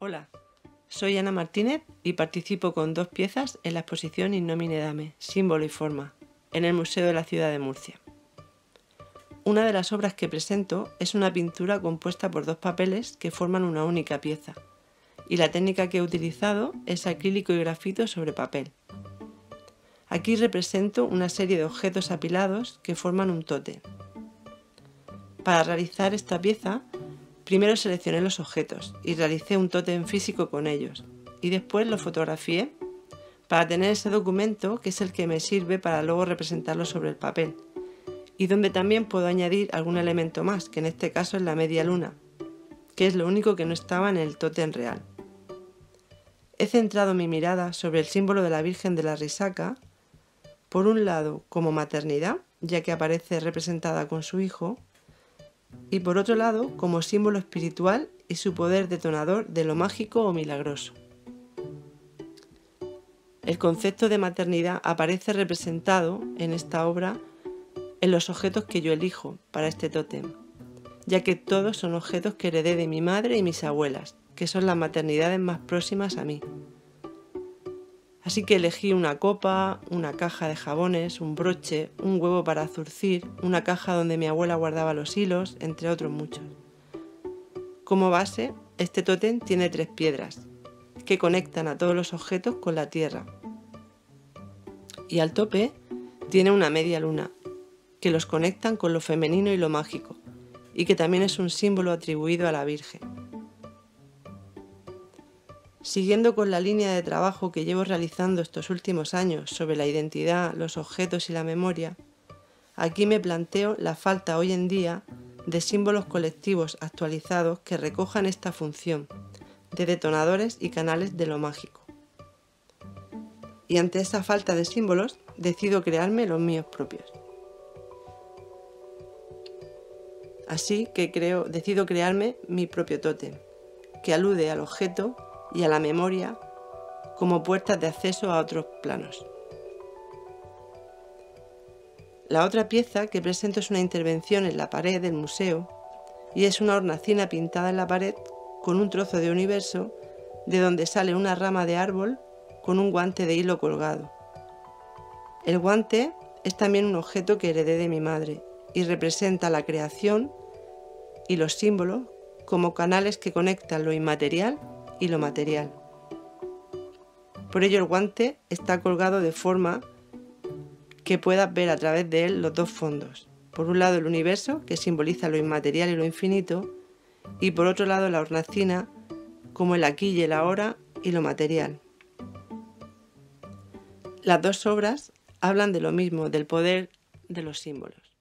Hola, soy Ana Martínez y participo con 2 piezas en la exposición In Nomine Dame, símbolo y forma, en el Museo de la Ciudad de Murcia. Una de las obras que presento es una pintura compuesta por 2 papeles que forman una única pieza, y la técnica que he utilizado es acrílico y grafito sobre papel. Aquí represento una serie de objetos apilados que forman un tótem. Para realizar esta pieza, primero seleccioné los objetos y realicé un tótem físico con ellos, y después lo fotografié para tener ese documento que es el que me sirve para luego representarlo sobre el papel, y donde también puedo añadir algún elemento más, que en este caso es la media luna, que es lo único que no estaba en el tótem real. He centrado mi mirada sobre el símbolo de la Virgen de la Risaca, por un lado como maternidad, ya que aparece representada con su hijo, y por otro lado como símbolo espiritual y su poder detonador de lo mágico o milagroso. El concepto de maternidad aparece representado en esta obra en los objetos que yo elijo para este tótem, ya que todos son objetos que heredé de mi madre y mis abuelas, que son las maternidades más próximas a mí. Así que elegí una copa, una caja de jabones, un broche, un huevo para zurcir, una caja donde mi abuela guardaba los hilos, entre otros muchos. Como base, este tótem tiene 3 piedras, que conectan a todos los objetos con la tierra. Y al tope tiene una media luna, que los conectan con lo femenino y lo mágico, y que también es un símbolo atribuido a la Virgen. Siguiendo con la línea de trabajo que llevo realizando estos últimos años sobre la identidad, los objetos y la memoria, aquí me planteo la falta hoy en día de símbolos colectivos actualizados que recojan esta función de detonadores y canales de lo mágico. Y ante esa falta de símbolos, decido crearme los míos propios. Así que decido crearme mi propio tótem, que alude al objeto y a la memoria como puertas de acceso a otros planos. La otra pieza que presento es una intervención en la pared del museo y es una hornacina pintada en la pared con un trozo de universo de donde sale una rama de árbol con un guante de hilo colgado. El guante es también un objeto que heredé de mi madre y representa la creación y los símbolos como canales que conectan lo inmaterial y lo material. Por ello el guante está colgado de forma que puedas ver a través de él los 2 fondos. Por un lado el universo, que simboliza lo inmaterial y lo infinito, y por otro lado la hornacina, como el aquí y el ahora y lo material. Las 2 obras hablan de lo mismo, del poder de los símbolos.